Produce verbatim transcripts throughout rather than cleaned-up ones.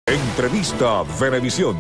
Entrevista Venevisión,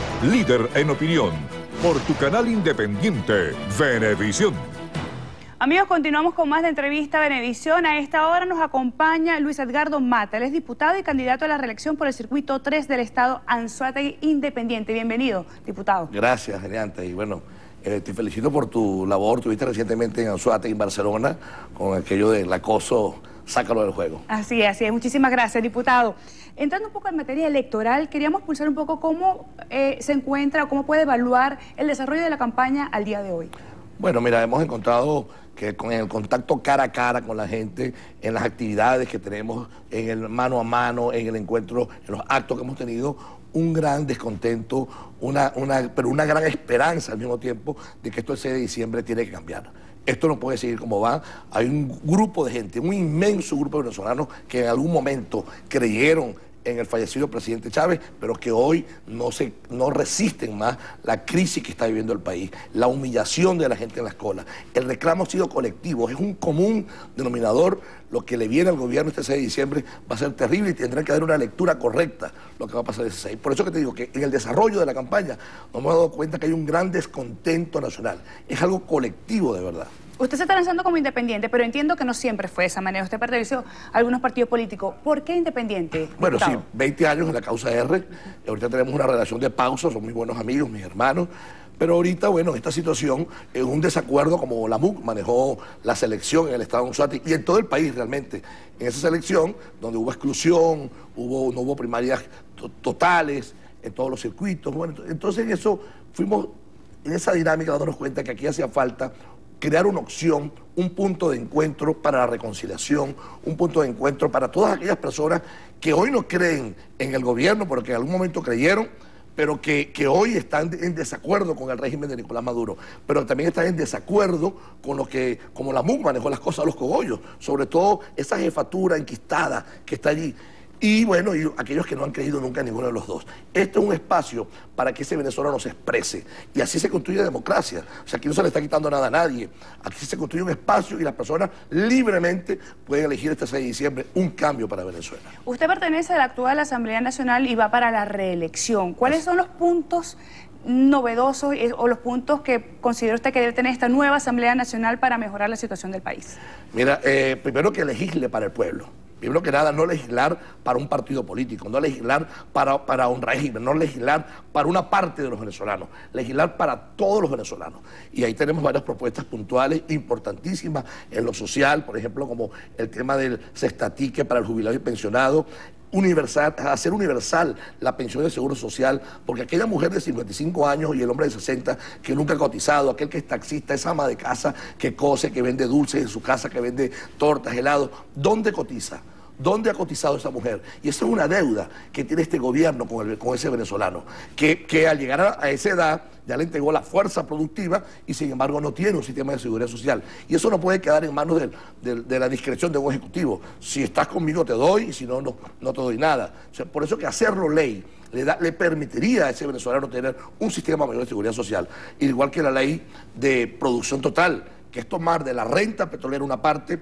líder en opinión, por tu canal independiente, Venevisión. Amigos, continuamos con más de Entrevista Venevisión. A esta hora nos acompaña Luis Edgardo Mata. Él es diputado y candidato a la reelección por el circuito tres del estado Anzoátegui Independiente. Bienvenido, diputado. Gracias, Geniante. Y bueno, eh, te felicito por tu labor. Tuviste recientemente en Anzoátegui, en Barcelona, con aquello del acoso. Sácalo del juego. Así es, así es. Muchísimas gracias, diputado. Entrando un poco en materia electoral, queríamos pulsar un poco cómo eh, se encuentra o cómo puede evaluar el desarrollo de la campaña al día de hoy. Bueno, mira, hemos encontrado que con el contacto cara a cara con la gente, en las actividades que tenemos, en el mano a mano, en el encuentro, en los actos que hemos tenido, un gran descontento, una, una, pero una gran esperanza al mismo tiempo de que esto el seis de diciembre tiene que cambiar. Esto no puede seguir como va. Hay un grupo de gente, un inmenso grupo de venezolanos que en algún momento creyeron en el fallecido presidente Chávez, pero que hoy no, se, no resisten más la crisis que está viviendo el país, la humillación de la gente en las colas. El reclamo ha sido colectivo, es un común denominador. Lo que le viene al gobierno este seis de diciembre va a ser terrible y tendrán que dar una lectura correcta lo que va a pasar ese seis. Por eso que te digo que en el desarrollo de la campaña nos hemos dado cuenta que hay un gran descontento nacional. Es algo colectivo de verdad. Usted se está lanzando como independiente, pero entiendo que no siempre fue de esa manera. Usted perteneció a algunos partidos políticos. ¿Por qué independiente? Bueno, diputado? sí, veinte años en la causa R. Ahorita tenemos una relación de pausa, son muy buenos amigos, mis hermanos. Pero ahorita, bueno, esta situación es un desacuerdo como la M U C manejó la selección en el estado de Anzoátegui y en todo el país realmente. En esa selección, donde hubo exclusión, hubo, no hubo primarias totales en todos los circuitos. Bueno, entonces en eso fuimos, en esa dinámica, dándonos cuenta que aquí hacía falta crear una opción, un punto de encuentro para la reconciliación, un punto de encuentro para todas aquellas personas que hoy no creen en el gobierno, pero que en algún momento creyeron, pero que, que hoy están en desacuerdo con el régimen de Nicolás Maduro, pero también están en desacuerdo con lo que, como la M U C manejó las cosas a los cogollos, sobre todo esa jefatura enquistada que está allí. Y bueno, y aquellos que no han creído nunca en ninguno de los dos. Este es un espacio para que ese venezolano se exprese. Y así se construye democracia. O sea, aquí no se le está quitando nada a nadie. Aquí se construye un espacio y las personas libremente pueden elegir este seis de diciembre un cambio para Venezuela. Usted pertenece a la actual Asamblea Nacional y va para la reelección. ¿Cuáles son los puntos novedosos o los puntos que considera usted que debe tener esta nueva Asamblea Nacional para mejorar la situación del país? Mira, eh, primero que legisle para el pueblo. Primero que nada, no legislar para un partido político, no legislar para, para un régimen, no legislar para una parte de los venezolanos, legislar para todos los venezolanos. Y ahí tenemos varias propuestas puntuales importantísimas en lo social, por ejemplo, como el tema del cestatique para el jubilado y pensionado, universal, hacer universal la pensión de seguro social, porque aquella mujer de cincuenta y cinco años y el hombre de sesenta que nunca ha cotizado, aquel que es taxista, esa ama de casa que cose, que vende dulces en su casa, que vende tortas, helados, ¿dónde cotiza? ¿Dónde ha cotizado esa mujer? Y esa es una deuda que tiene este gobierno con, el, con ese venezolano, que, que al llegar a, a esa edad ya le entregó la fuerza productiva y sin embargo no tiene un sistema de seguridad social. Y eso no puede quedar en manos de, de, de la discreción de un ejecutivo. Si estás conmigo te doy y si no, no, no te doy nada. O sea, por eso que hacerlo ley le, da, le permitiría a ese venezolano tener un sistema mayor de seguridad social. Igual que la ley de producción total, que es tomar de la renta petrolera una parte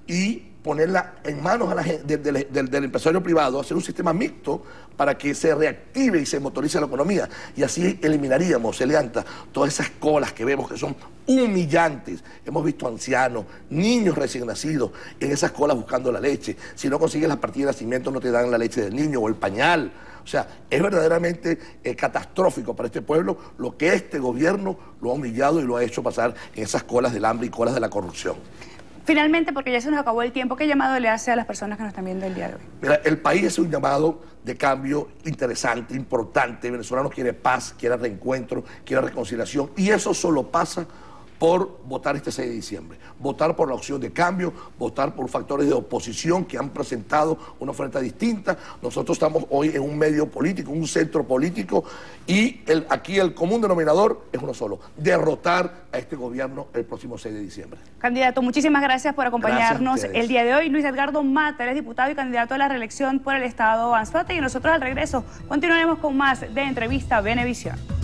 y ponerla en manos a la gente, de, de, de, del empresario privado, hacer un sistema mixto para que se reactive y se motorice la economía. Y así eliminaríamos, Elianta, todas esas colas que vemos que son humillantes. Hemos visto ancianos, niños recién nacidos en esas colas buscando la leche. Si no consigues la partida de nacimiento no te dan la leche del niño o el pañal. O sea, es verdaderamente eh, catastrófico para este pueblo lo que este gobierno lo ha humillado y lo ha hecho pasar en esas colas del hambre y colas de la corrupción. Finalmente, porque ya se nos acabó el tiempo, ¿qué llamado le hace a las personas que nos están viendo el día de hoy? Mira, el país es un llamado de cambio interesante, importante. El venezolano quiere paz, quiere reencuentro, quiere reconciliación. Y eso solo pasa por votar este seis de diciembre, votar por la opción de cambio, votar por factores de oposición que han presentado una oferta distinta. Nosotros estamos hoy en un medio político, un centro político, y el, aquí el común denominador es uno solo: derrotar a este gobierno el próximo seis de diciembre. Candidato, muchísimas gracias por acompañarnos Gracias el día de hoy. Luis Edgardo Mata, él es diputado y candidato a la reelección por el estado Anzoátegui, y nosotros al regreso continuaremos con más de Entrevista Venevisión.